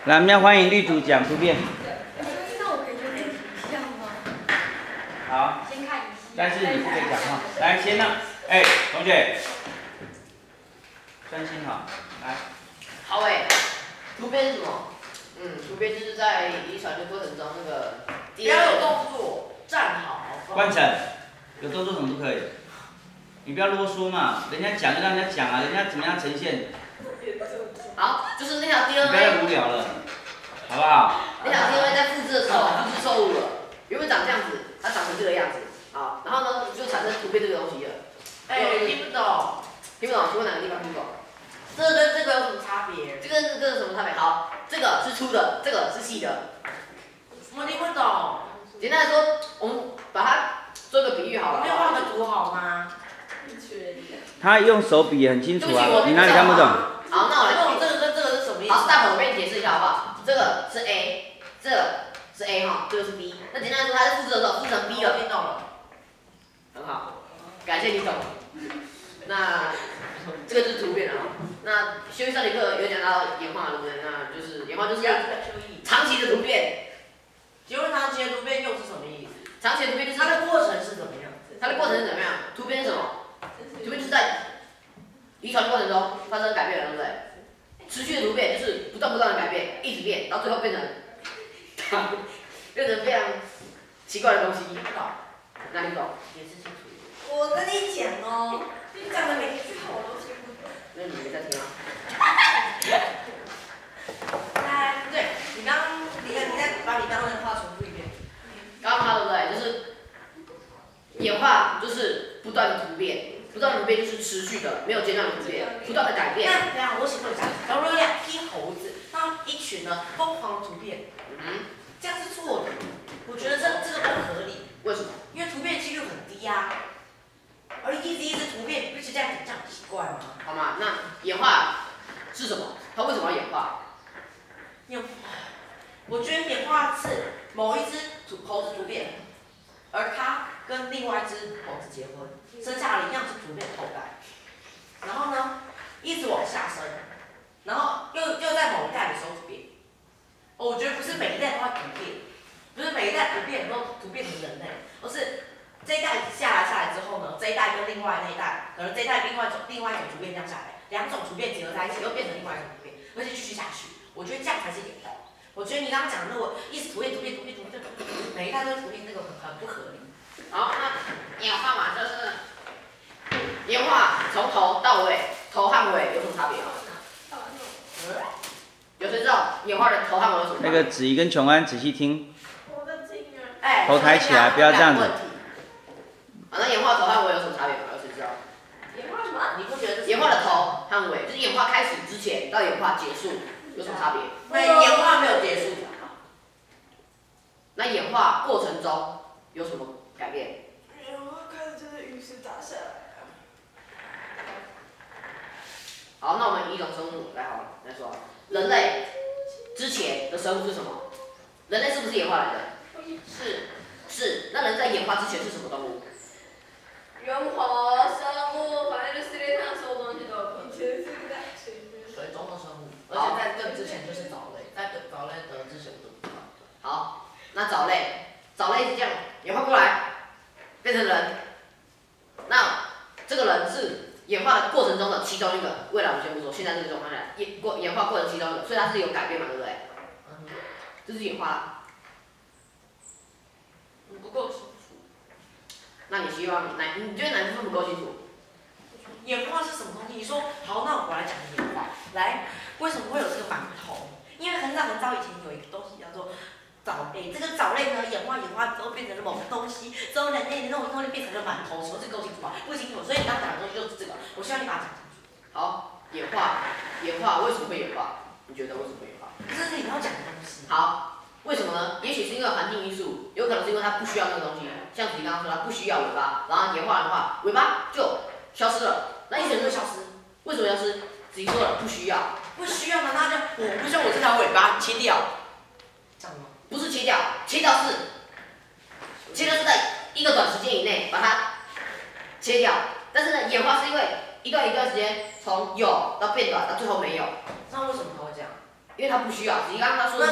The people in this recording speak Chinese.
来，我们要欢迎绿组讲图片。 那我可以先一下吗？ 好。 先看一下。 但是你不可以讲话。来，先呢，哎，同学，专心好，来。 好诶，图片是什么？图片就是在遗传的过程中那个。不要有动作，站好。 关城，有动作怎么不可以？你不要啰嗦嘛，人家讲就让人家讲啊，人家怎么样呈现？ 好，就是那条 DNA。 不要再无聊了，好不好？ 那条 DNA 在复制的时候复制错误了，原本长这样子，它长成这个样子，好，然后呢就产生图片这个东西了。听不懂，听不懂，请问哪个地方听不懂？这个跟这个有什么差别？这个跟这个有什么差别？好，这个是粗的，这个是细的。我听不懂。简单来说，我们把它做个比喻好了。没有画个图好吗？ 他用手比很清楚啊，你哪里看不懂？ 好，那我来。这个跟这个是什么意思？好，大伙我给你解释一下好不好？这个是 A， 这个是 A 哈，这个是 B。那简单来说，它在复制的时候复制成 B 了。听懂了。很好，感谢你懂。那这个就是图片了哈。那修生理课有讲到演化，对不对？那就是演化就是长期的突变。请问长期的突变又是什么意思？长期的突变就是它的过程是怎么样？它的过程是怎么样？突变是什么？突变就是在遗传的过程中发生改变了，对不对？持续的突变就是不断的改变，一直变，到最后变成非常奇怪的东西。不懂？哪里不懂？解释清楚。我跟你讲哦，你讲的每一句话我都听不懂。那你没在听啊？对，你再把你刚刚的话重复一遍。刚刚对不对？就是演化就是不断的突变。不断的突变就是持续的，没有间断的突变，不断的改变。那等下我请问一下，假如有2批猴子，那一群呢疯狂的突变，这样是错的。我觉得这个不合理。为什么？因为突变几率很低呀。而一直突变，不是这样很奇怪吗？好吗？那演化是什么？它为什么要演化？我觉得演化是某一只猴子突变，而它跟另外一只猴子结婚。生下了一样是突变的后代，然后呢，一直往下生，然后又在某一代的时候突变。我觉得不是每一代都要突变，不是每一代突变都突变成人类，而是这一代下来之后呢，这一代跟另外那一代，可能这一代另外一种突变这样下来，2种突变结合在一起，又变成另外一种突变，而且继续下去。我觉得这样才是演化。我觉得你刚刚讲的那个一直突变，每一代都突变，那个很不合理。好，那演化嘛，就是演化从头到尾，头和尾有什么差别吗？有谁知道演化的头和尾有什么差别？ 那个子怡跟琼安仔细听。 哎， 头抬起来，不要这样子。 好，那演化头和尾有什么差别吗？有谁知道？演化什么？你不觉得演化的头和尾，就是演化开始之前到演化结束有什么差别？演化没有结束。那演化过程中有什么改变？ 演化开始就是陨石打下来。 好，那我们以一种生物来说，人类之前的生物是什么？人类是不是演化来的？是。那人在演化之前是什么动物？ 人活生物，反正就世界上所有东西都有可能。 水中的生物，而且在更之前就是藻类，在藻类的之前我都不知道。好，那藻类是这样演化过来，变成人。那这个人是演化的过程中的其中一个，未来我们先不说，现在这个状况下，演化过程其中一个，所以它是有改变嘛，对不对？这是演化。不够清楚。那你希望你觉得哪部分不够清楚？演化是什么东西？你说好，那我来讲演化。来，为什么会有这个馒头？因为很早以前有一个东西叫做藻类，这个藻类呢演化之后变成了某个东西，之后人类的那种东西变成了馒头，什么这个够清楚吧？不清楚，所以你刚刚讲的东西就是这个。我希望你把它讲清楚。好，演化为什么会演化？你觉得为什么会演化？这是你要讲的东西。好，为什么呢？也许是因为环境因素，有可能是因为它不需要那个东西。像你刚刚说，它不需要尾巴，然后演化的话，尾巴就消失了。那一整个消失，为什么消失？自己说了不需要，不需要吗？那就我不需要我这条尾巴切掉，这样吗？不是切掉是在一个短时间以内把它切掉。但是呢，演化是因为一段时间从有到变短到最后没有。那为什么它会这样？ 因为他不需要，你刚刚他说